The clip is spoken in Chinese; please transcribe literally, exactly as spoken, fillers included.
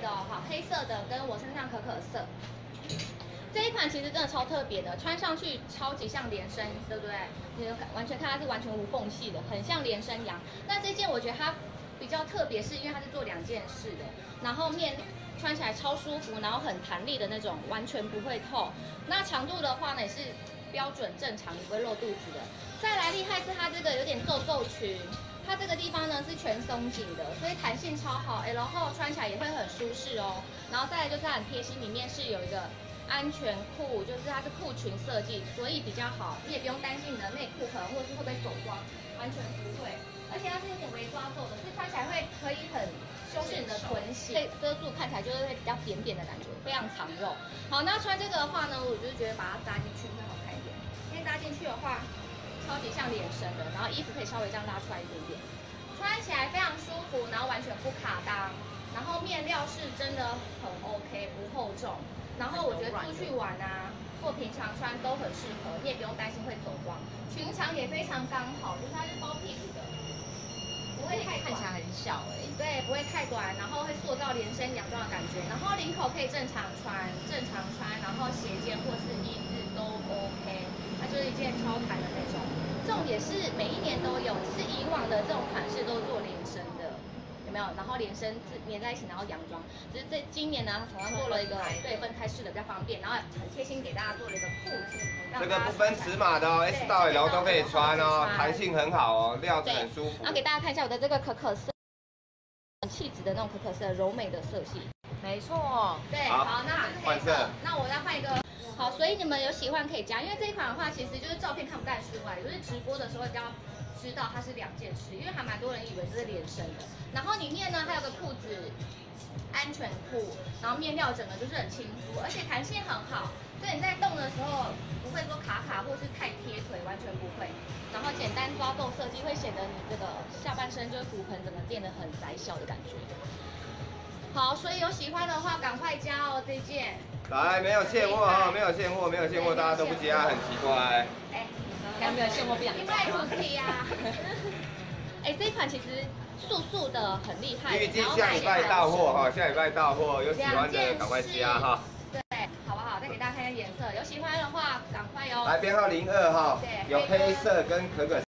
的哦，好，黑色的跟我身上可可色。这一款其实真的超特别的，穿上去超级像连身，对不对？你完全看它是完全无缝隙的，很像连身羊。那这件我觉得它比较特别，是因为它是做两件式的，然后面穿起来超舒服，然后很弹力的那种，完全不会透。那长度的话呢，也是标准正常，也不会露肚子的。再来厉害是它这个有点皱皱裙。它这个地方呢是全松紧的，所以弹性超好，然后穿起来也会很舒适哦。然后再来就是它很贴心，里面是有一个安全裤，就是它是裤裙设计，所以比较好，你也不用担心你的内裤可能或者是会不会走光，完全不会。而且它是有点微抓皱的，所以穿起来会可以很修饰你的臀型，可以遮住，看起来就是会比较扁扁的感觉，非常长肉。好，那穿这个的话呢，我就是觉得把它扎进去会好看一点，因为扎进去的话。超级像连身的，然后衣服可以稍微这样拉出来一点点，穿起来非常舒服，然后完全不卡裆，然后面料是真的很 OK， 不厚重，然后我觉得出去玩啊或平常穿都很适合，你也不用担心会走光，裙长也非常刚好，就是它是包屁股的，不会太短，看起来很小哎、欸，对，不会太短，然后会塑造连身洋装的感觉，然后领口可以正常穿，正常穿，然后斜肩或是一字都 OK。它就是一件超弹的那种，重点是每一年都有，只是以往的这种款式都是做连身的，有没有？然后连身粘在一起，然后洋装，只是这今年呢，厂商做了一个对分开式的比较方便，然后很贴心给大家做了一个裤子， 这个不分尺码的哦 ，S 到 L 都可以穿哦，弹性很好哦，料子很舒服。 然后给大家看一下我的这个可可色，很气质的那种可可色，柔美的色系。 没错， 对，好，那换色， 那我要换一个。好，所以你们有喜欢可以加，因为这一款的话，其实就是照片看不太出来，就是直播的时候比较知道它是两件式，因为还蛮多人以为这是连身的。然后里面呢还有个裤子，安全裤，然后面料整个就是很亲肤，而且弹性很好，所以你在动的时候不会说卡卡或是太贴腿，完全不会。然后简单抓皱设计会显得你这个下半身就是骨盆整个变得很窄小的感觉。好，所以有喜欢的话赶快加哦，这件。 来，没有现货哈，没有现货，没有现货，大家都不加，很奇怪。 哎， 还没有现货不想加。 因为主题呀。哎，这一款其实素素的很厉害。 预计下礼拜到货哈，下礼拜到货，有喜欢的赶快加哈。 对，好不好？再给大家看一下颜色，有喜欢的话赶快哟。 来编号零二哈，有黑色跟可可。